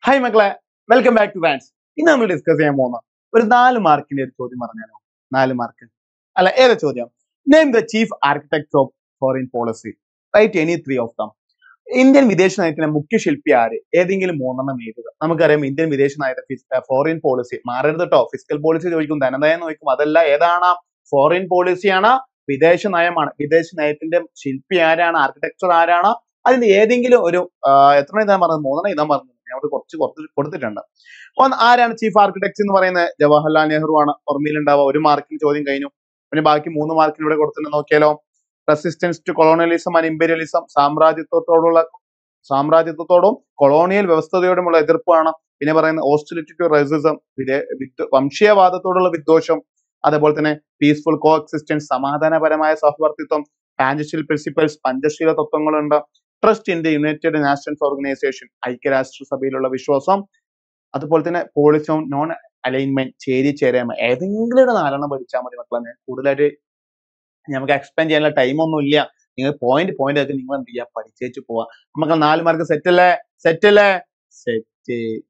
Hi മക്കളെ, welcome back to vans. ഇന്ന് നമ്മൾ ഡിസ്കസ് ചെയ്യാൻ പോകുന്ന ഒരു 4 മാർക്കിന്റെ ഒരു ചോദ്യം പറഞ്ഞാലോ? 4 മാർക്ക് അല്ല, ഏതാ ചോദ്യം? Name the chief architect of foreign policy. Write any 3 of them. Indian വിദേശ നയത്തിന്റെ മുഖ്യ ശില്പി ആര്? ഏതെങ്കിലും 3 എഴുതുക. നമുക്കറിയാം ഇന്ത്യൻ വിദേശ നയത്തെ ഫോറിൻ പോളിസി മാറരുത് കേട്ടോ. ഫിസിക്കൽ പോളിസി ചോദിക്കും, ധനനയം ചോദിക്കും, അതല്ല. ഏതാണ്? ഫോറിൻ പോളിസിയാണ്, വിദേശ നയമാണ്. വിദേശ നയത്തിന്റെ ശില്പി ആരാണ്? ആർക്കിടെക്ചർ ആരാണ്? അതിന്റെ ഏതെങ്കിലും ഒരു എത്ര എഴുതാൻ പറഞ്ഞത്? 3 എഴുതാൻ പറഞ്ഞത്. ഞാൻ കുറച്ച് കൊടുത്തിട്ടുണ്ട്. ആരാണ് ചീഫ് ആർക്കിടെക്ട് എന്ന് പറയുന്നത്? ജവഹർലാൽ നെഹ്റു ആണ്. ഓർമ്മയിലുണ്ടാവുക. 1 മാർക്കിന് ചോദ്യം കഴിഞ്ഞു. പിന്നെ ബാക്കി 3 മാർക്കിന് ഇവിടെ കൊടുത്തിട്ടുണ്ട്. നോക്കിയാലോ? Resistance to colonialism and imperialism. സാമ്രാജ്യത്വത്തോടും കൊളോണിയൽ വ്യവസ്ഥയോടുമുള്ള എതിർപ്പാണ്. പിന്നെ പറയുന്നത് ഹോസ്റ്റിലിറ്റി ടു റേസിസം, വംശീയവാദത്തോടുള്ള വിദ്വേഷം. അതേപോലെ തന്നെ പീസ്ഫുൾ കോ എക്സിസ്റ്റൻസ്, സമാധാനപരമായ സഹവർത്തിത്വം. ടാൻജിഷ്യൽ പ്രിൻസിപ്പൽസ്, പഞ്ചശീല തത്വങ്ങളുണ്ട്. Trust in the United Nations Organisation, ഐക്യരാഷ്ട്രസഭയിലുള്ള വിശ്വാസം. അതുപോലെ തന്നെ പോളിസി ഓൺ നോൺ അലൈൻമെന്റ്, ചേരായ്മ. ഏതെങ്കിലും ഒരു 4 പഠിച്ചാൽ മതി മക്കളെ. കൂടുതലായിട്ട് നമുക്ക് എക്സ്പ്ലെയിൻ ചെയ്യാനുള്ള ടൈം ഒന്നും ഇല്ല. നിങ്ങൾ പോയിന്റ് ഒക്കെ നിങ്ങൾ എന്ത് ചെയ്യുക? പഠിച്ചേച്ച് പോവാ. നമുക്ക് 4 മാർക്ക് സെറ്റ് അല്ലേ? സെറ്റ്.